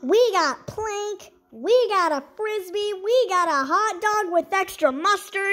We got plank, we got a frisbee, we got a hot dog with extra mustard.